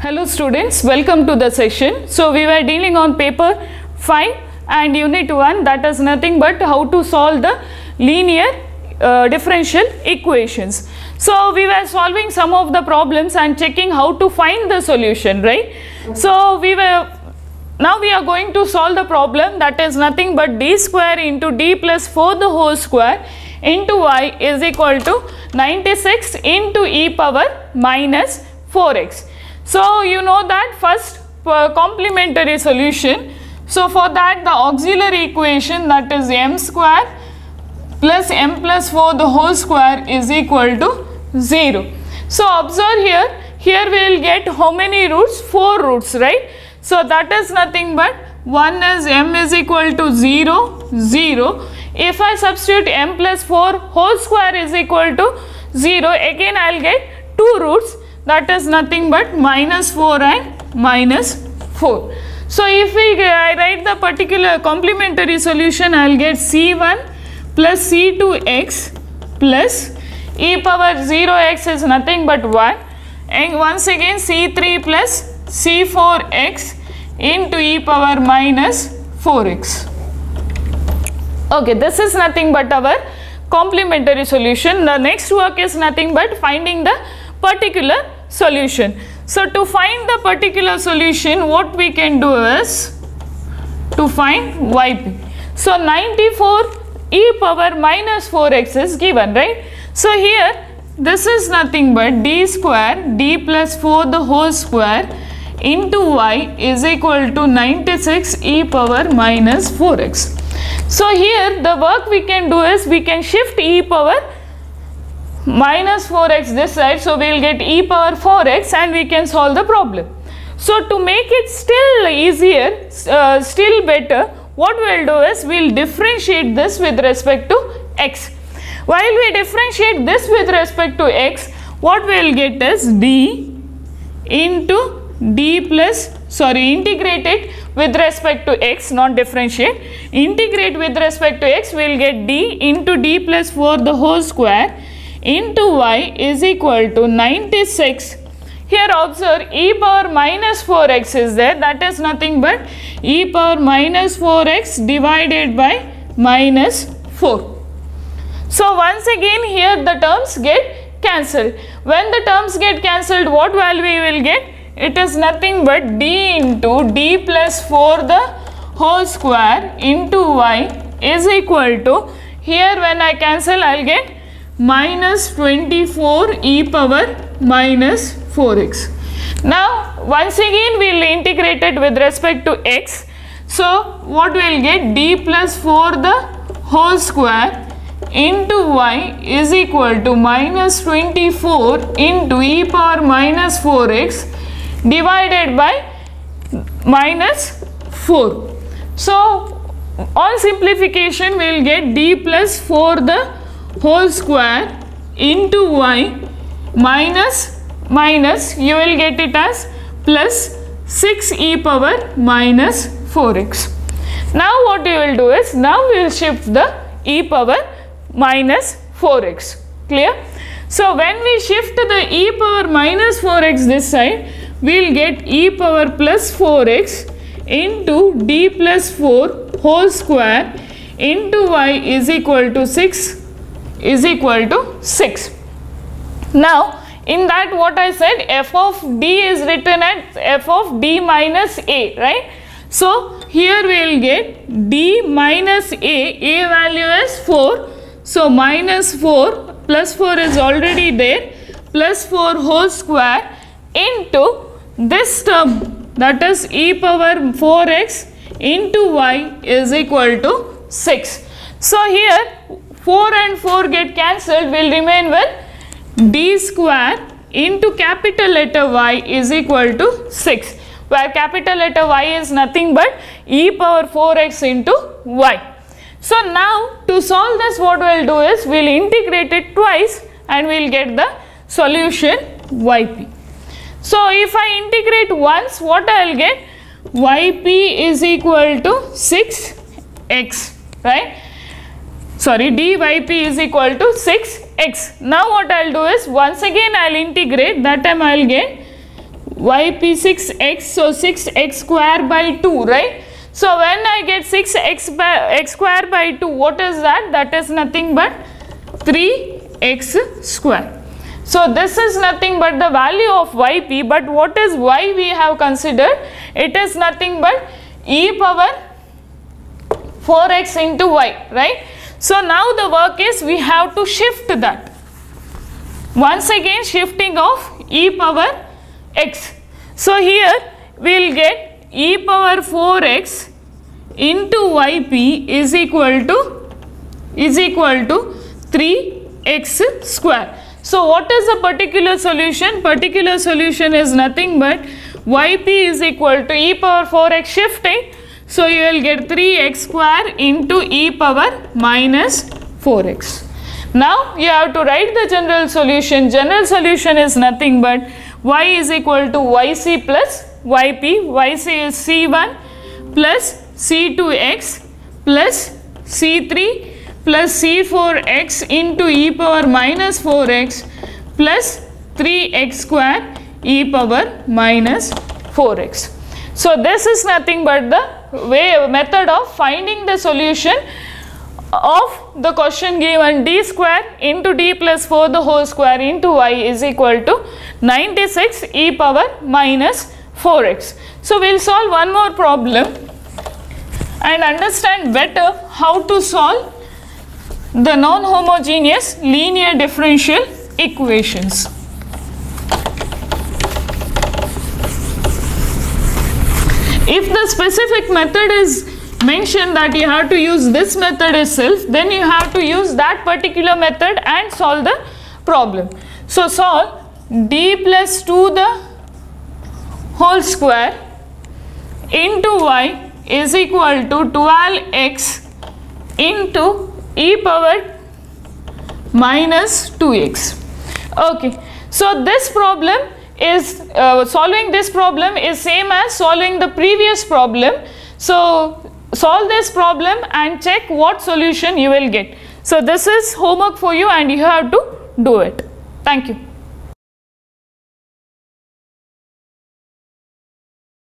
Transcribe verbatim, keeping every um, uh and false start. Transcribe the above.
Hello students, welcome to the session. So we were dealing on paper five and unit one, that is nothing but how to solve the linear uh, differential equations. So we were solving some of the problems and checking how to find the solution, right? So we were now we are going to solve the problem, that is nothing but d square into d plus four the whole square into y is equal to ninety-six into e power minus four x. So you know that first uh, complementary solution. So for that the auxiliary equation, that is m square plus m plus four the whole square is equal to zero. So observe here, here we will get how many roots? four roots, right? So that is nothing but one is m is equal to zero, zero. If I substitute m plus four whole square is equal to zero, again I will get two roots, that is nothing but minus four and minus four. So if we uh, write the particular complementary solution, I will get c one plus c two x plus e power zero x is nothing but one, and once again c three plus c four x into e power minus four x. Okay, this is nothing but our complementary solution. The next work is nothing but finding the particular solution. So to find the particular solution, what we can do is to find Y P. So ninety-four e power minus four x is given, right? So here this is nothing but d square d plus four the whole square into y is equal to ninety-six e power minus four x. So here the work we can do is we can shift e power minus four x this side, so we will get e power four x and we can solve the problem. So to make it still easier, uh, still better, what we will do is we will differentiate this with respect to x. While we differentiate this with respect to x, what we will get is d into d plus, sorry, integrate it with respect to x, not differentiate, integrate with respect to x, we will get d into d plus four the whole square into y is equal to ninety-six. Here observe e power minus four x is there, that is nothing but e power minus four x divided by minus four. So once again here the terms get cancelled. When the terms get cancelled, what value we will get? It is nothing but d into d plus four the whole square into y is equal to, here when I cancel I will get minus twenty-four e power minus four x. Now once again we will integrate it with respect to x. So what we will get? D plus four the whole square into y is equal to minus twenty-four into e power minus four x divided by minus four. So on simplification we will get d plus four the whole square into y minus minus, you will get it as plus six e power minus four x. Now what you will do is, now we will shift the e power minus four x. Clear? So when we shift the e power minus four x this side, we will get e power plus four x into d plus four whole square into y is equal to six is equal to six. Now in that what I said, f of d is written as f of d minus a, right? So here we will get d minus a, a value is four, so minus four plus four is already there, plus four whole square into this term, that is e power four x into y is equal to six. So here four and four get cancelled, will remain with d square into capital letter Y is equal to six, where capital letter Y is nothing but e power four x into y. So now to solve this, what we will do is we will integrate it twice and we will get the solution Y P. So if I integrate once, what I will get? Y P is equal to six x, right? Sorry, dy p is equal to six x. Now what I will do is, once again I will integrate, that time I will get Y P six x, so six x square by two, right? So when I get six x by x square by two, what is that? That is nothing but three x square. So this is nothing but the value of Y P, but what is Y we have considered? It is nothing but e power four x into y, right? So now the work is we have to shift that. Once again shifting of e power x. So here we will get e power four x into Y P is equal to is equal to three x square. So what is the particular solution? Particular solution is nothing but Y P is equal to e power four x shifting. So you will get three x square into e power minus four x. Now you have to write the general solution. General solution is nothing but y is equal to yc plus yp. Yc is c one plus c two x plus c three plus c four x into e power minus four x plus three x square e power minus four x. So this is nothing but the way method of finding the solution of the question given d square into d plus four the whole square into y is equal to ninety-six e power minus four x. So we will solve one more problem and understand better how to solve the non-homogeneous linear differential equations. If the specific method is mentioned that you have to use this method itself, then you have to use that particular method and solve the problem. So solve d plus two the whole square into y is equal to twelve x into e power minus two x. Okay, so this problem is uh, solving this problem is same as solving the previous problem. So solve this problem and check what solution you will get. So this is homework for you and you have to do it. Thank you.